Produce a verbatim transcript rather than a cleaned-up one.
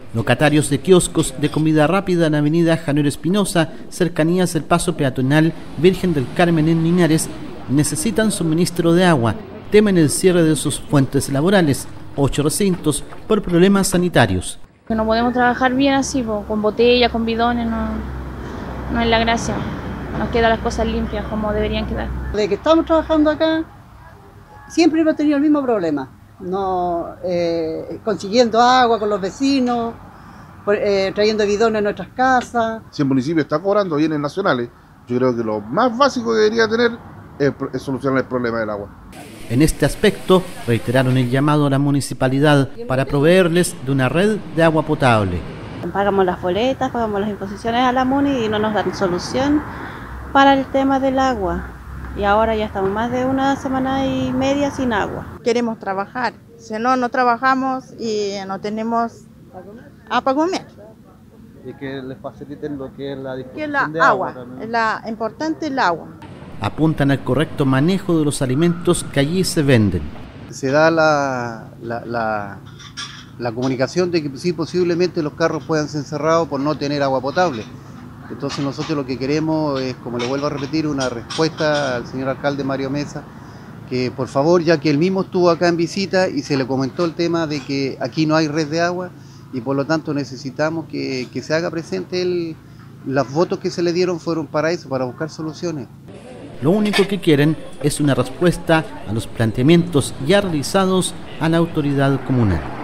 Locatarios de kioscos de comida rápida en avenida Januero Espinosa, cercanías del paso peatonal Virgen del Carmen en Linares, necesitan suministro de agua. Temen el cierre de sus fuentes laborales, ocho recintos, por problemas sanitarios. No podemos trabajar bien así, con botellas, con bidones, no, no es la gracia. Nos quedan las cosas limpias como deberían quedar. Desde que estamos trabajando acá, siempre hemos tenido el mismo problema. No, eh, consiguiendo agua con los vecinos, eh, trayendo bidones a nuestras casas. Si el municipio está cobrando bienes nacionales, yo creo que lo más básico que debería tener es, es solucionar el problema del agua. En este aspecto, reiteraron el llamado a la municipalidad para proveerles de una red de agua potable. Pagamos las boletas, pagamos las imposiciones a la MUNI y no nos dan solución para el tema del agua. Y ahora ya estamos más de una semana y media sin agua. Queremos trabajar, si no, no trabajamos y no tenemos agua para comer. Y que les faciliten lo que es la disposición que la de agua, agua la importante es el agua. Apuntan al correcto manejo de los alimentos que allí se venden. Se da la, la, la, la comunicación de que sí, posiblemente los carros puedan ser cerrados por no tener agua potable. Entonces nosotros lo que queremos es, como le vuelvo a repetir, una respuesta al señor alcalde Mario Mesa, que por favor, ya que él mismo estuvo acá en visita y se le comentó el tema de que aquí no hay red de agua y por lo tanto necesitamos que, que se haga presente el, los votos que se le dieron fueron para eso, para buscar soluciones. Lo único que quieren es una respuesta a los planteamientos ya realizados a la autoridad comunal.